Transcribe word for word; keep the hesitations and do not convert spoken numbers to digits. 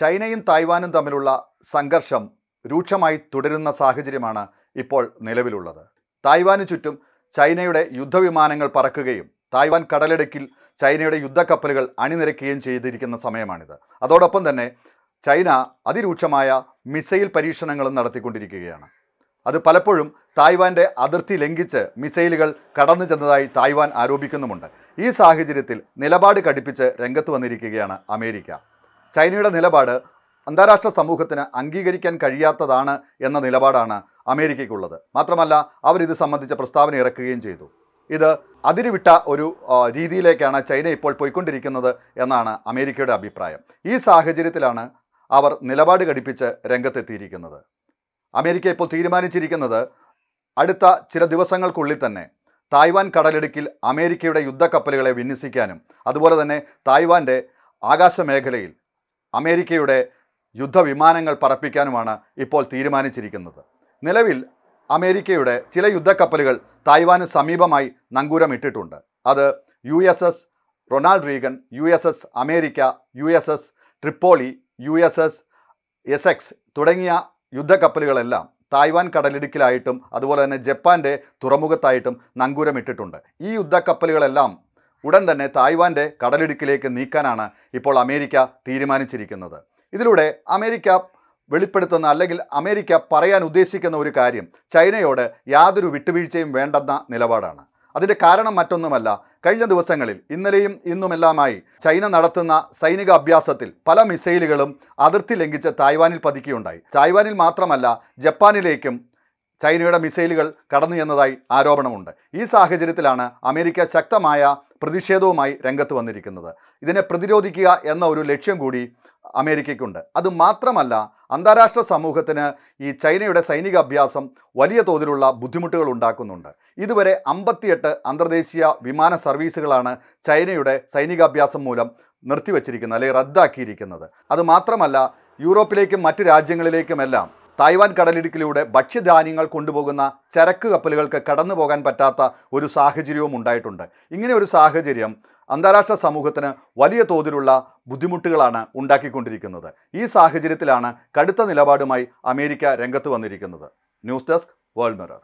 ചൈനയും തായ്വാനും തമ്മിലുള്ള സംഘർഷം രൂക്ഷമായി തുടരുന്ന സാഹചര്യമാണ് ഇപ്പോൾ നിലവിലുള്ളത്. തായ്വാനു ചുറ്റും ചൈനയുടെ യുദ്ധവിമാനങ്ങൾ പറക്കുകയും തായ്വാൻ കടലിടുക്കിൽ ചൈനയുടെ യുദ്ധക്കപ്പലുകൾ അണിനിരക്കുകയും ചെയ്തിരിക്കുന്ന സമയമാണിത്. അതോടൊപ്പം തന്നെ ചൈന അതിരൂക്ഷമായ മിസൈൽ പരീക്ഷണങ്ങളും നടത്തിക്കൊണ്ടിരിക്കുകയാണ്. അത് പലപ്പോഴും തായ്വാൻ്റെ അതിർത്തി ലംഘിച്ച് മിസൈലുകൾ കടന്നു ചെന്നതായി തായ്വാൻ ആരോപിക്കുന്നുമുണ്ട്. ഈ സാഹചര്യത്തിൽ നിലപാട് കടുപ്പിച്ച് രംഗത്ത് വന്നിരിക്കുകയാണ് അമേരിക്ക. ചൈനയുടെ നിലപാട് അന്താരാഷ്ട്ര സമൂഹത്തിന് അംഗീകരിക്കാൻ കഴിയാത്തതാണ് എന്ന നിലപാടാണ് അമേരിക്കയ്ക്കുള്ളത്. മാത്രമല്ല, അവരിത് സംബന്ധിച്ച പ്രസ്താവന ഇറക്കുകയും ചെയ്തു. ഇത് അതിരുവിട്ട ഒരു രീതിയിലേക്കാണ് ചൈന ഇപ്പോൾ പോയിക്കൊണ്ടിരിക്കുന്നത് എന്നാണ് അമേരിക്കയുടെ അഭിപ്രായം. ഈ സാഹചര്യത്തിലാണ് അവർ നിലപാട് ഘടിപ്പിച്ച് രംഗത്തെത്തിയിരിക്കുന്നത്. അമേരിക്ക ഇപ്പോൾ തീരുമാനിച്ചിരിക്കുന്നത് അടുത്ത ചില ദിവസങ്ങൾക്കുള്ളിൽ തന്നെ തായ്വാൻ കടലിടുക്കിൽ അമേരിക്കയുടെ യുദ്ധക്കപ്പലുകളെ വിന്യസിക്കാനും അതുപോലെ തന്നെ തായ്വാൻ്റെ ആകാശമേഖലയിൽ അമേരിക്കയുടെ യുദ്ധവിമാനങ്ങൾ പറപ്പിക്കാനുമാണ് ഇപ്പോൾ തീരുമാനിച്ചിരിക്കുന്നത്. നിലവിൽ അമേരിക്കയുടെ ചില യുദ്ധക്കപ്പലുകൾ തായ്വാന് സമീപമായി നങ്കൂരമിട്ടിട്ടുണ്ട്. അത് U S S Ronald Reagan, U S S America, U S S Tripoli, U S S Essex തുടങ്ങിയ യുദ്ധക്കപ്പലുകളെല്ലാം തായ്വാൻ കടലിടുക്കിലായിട്ടും അതുപോലെ തന്നെ ജപ്പാൻ്റെ തുറമുഖത്തായിട്ടും നങ്കൂരമിട്ടിട്ടുണ്ട്. ഈ യുദ്ധക്കപ്പലുകളെല്ലാം ഉടൻ തന്നെ തായ്വാൻ്റെ കടലിടുക്കിലേക്ക് നീക്കാനാണ് ഇപ്പോൾ അമേരിക്ക തീരുമാനിച്ചിരിക്കുന്നത്. ഇതിലൂടെ അമേരിക്ക വെളിപ്പെടുത്തുന്ന അല്ലെങ്കിൽ അമേരിക്ക പറയാൻ ഉദ്ദേശിക്കുന്ന ഒരു കാര്യം ചൈനയോട് യാതൊരു വിട്ടുവീഴ്ചയും വേണ്ടെന്ന നിലപാടാണ്. അതിൻ്റെ കാരണം മറ്റൊന്നുമല്ല, കഴിഞ്ഞ ദിവസങ്ങളിൽ ഇന്നലെയും ഇന്നുമെല്ലാമായി ചൈന നടത്തുന്ന സൈനിക അഭ്യാസത്തിൽ പല മിസൈലുകളും അതിർത്തി ലംഘിച്ച് തായ്വാനിൽ പതിക്കുകയുണ്ടായി. തായ്വാനിൽ മാത്രമല്ല, ജപ്പാനിലേക്കും ചൈനയുടെ മിസൈലുകൾ കടന്നു എന്നതായി ആരോപണമുണ്ട്. ഈ സാഹചര്യത്തിലാണ് അമേരിക്ക ശക്തമായ പ്രതിഷേധവുമായി രംഗത്ത് വന്നിരിക്കുന്നത്. ഇതിനെ പ്രതിരോധിക്കുക എന്ന ഒരു ലക്ഷ്യം കൂടി അമേരിക്കയ്ക്കുണ്ട്. അതുമാത്രമല്ല, അന്താരാഷ്ട്ര സമൂഹത്തിന് ഈ ചൈനയുടെ സൈനിക അഭ്യാസം വലിയ തോതിലുള്ള ബുദ്ധിമുട്ടുകൾ ഉണ്ടാക്കുന്നുണ്ട്. ഇതുവരെ അമ്പത്തിയെട്ട് അന്തർദേശീയ വിമാന സർവീസുകളാണ് ചൈനയുടെ സൈനികാഭ്യാസം മൂലം നിർത്തിവച്ചിരിക്കുന്നത് അല്ലെങ്കിൽ റദ്ദാക്കിയിരിക്കുന്നത്. അതുമാത്രമല്ല, യൂറോപ്പിലേക്കും മറ്റ് രാജ്യങ്ങളിലേക്കുമെല്ലാം തായ്വാൻ കടലിടുക്കിലൂടെ ഭക്ഷ്യധാന്യങ്ങൾ കൊണ്ടുപോകുന്ന ചരക്ക് കപ്പലുകൾക്ക് കടന്നു പോകാൻ പറ്റാത്ത ഒരു സാഹചര്യവും ഉണ്ടായിട്ടുണ്ട്. ഇങ്ങനെ ഒരു സാഹചര്യം അന്താരാഷ്ട്ര സമൂഹത്തിന് വലിയ തോതിലുള്ള ബുദ്ധിമുട്ടുകളാണ് ഉണ്ടാക്കിക്കൊണ്ടിരിക്കുന്നത്. ഈ സാഹചര്യത്തിലാണ് കടുത്ത നിലപാടുമായി അമേരിക്ക രംഗത്ത് വന്നിരിക്കുന്നത്. News desk, World mirror.